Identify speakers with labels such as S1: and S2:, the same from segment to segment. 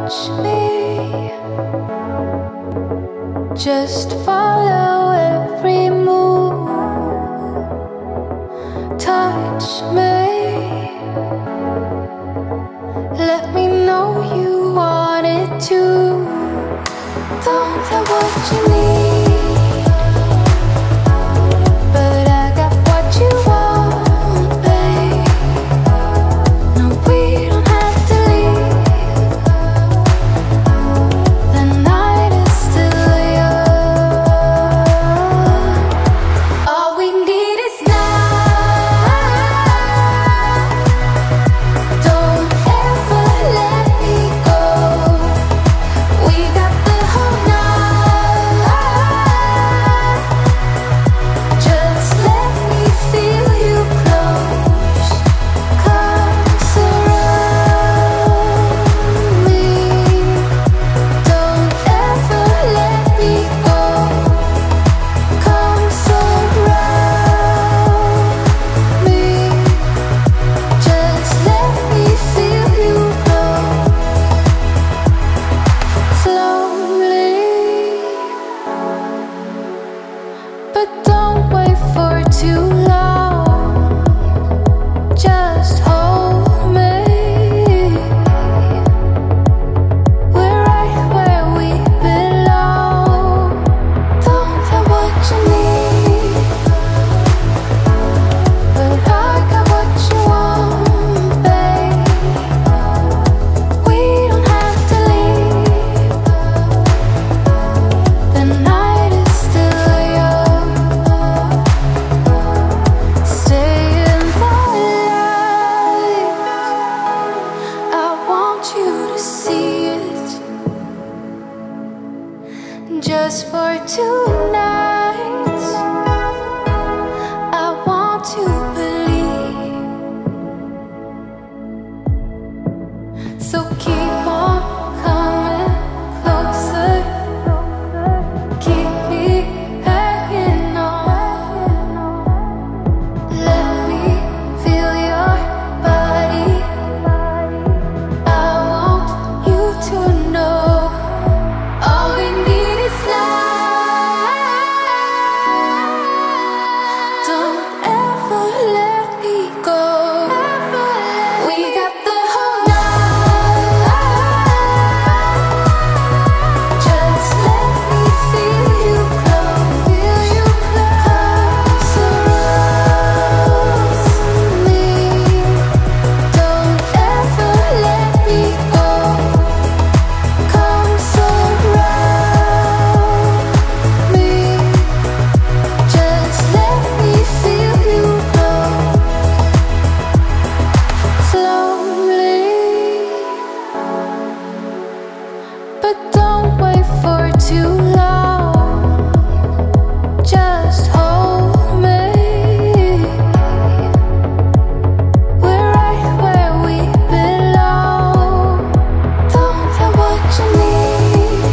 S1: touch me. Just follow every move. Touch me. Let me know you want it too. Don't have what you need, but I got what you want, babe. No, we don't have to leave. The night is still young. All we need is now. Don't ever let me go. We got the whole night. Just let me feel you close. Come surround me. Don't ever let me go. Come surround me. Just let me feel you close. Slowly, but don't wait for too long. Just hold me. We're right where we belong. Don't have what you need, but I got what you want, babe. We don't have to leave. The night is still young. Stay in the light. I want you to see it. Just for tonight, I want to believe. So keep on coming closer. Keep me hanging on. Let me feel your body. I want you to know. All we need is love. Don't ever let me go. We got the whole night. Just let me feel you close. Come surround me. Don't ever let me go. Come surround me. Just let me feel you close. Slowly, but don't wait for too long. Just hold me. We're right where we belong. Don't have what you need,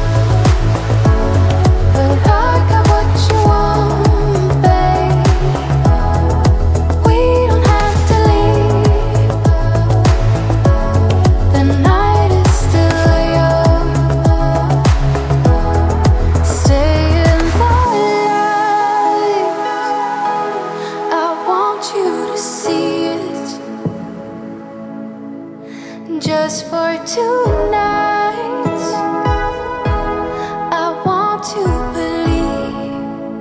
S1: but I got what you want, babe. We don't have to leave. The night is still young. Stay in the light. I want you to see it. Just for tonight, I want to believe.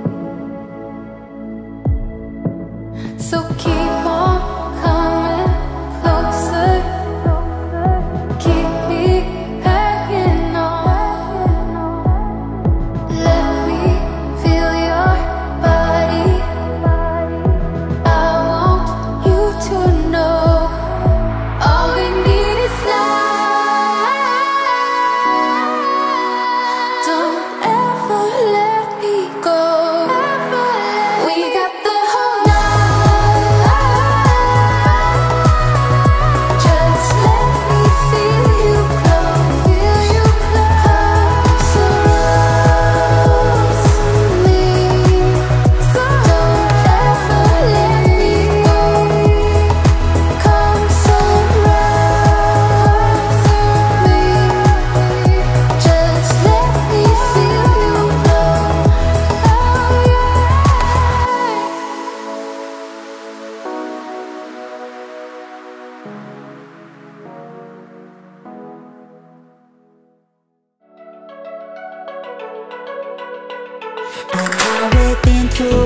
S1: So keep on coming closer. Keep me hanging on. Let me feel your body. I want you to know. All we need is love.
S2: tu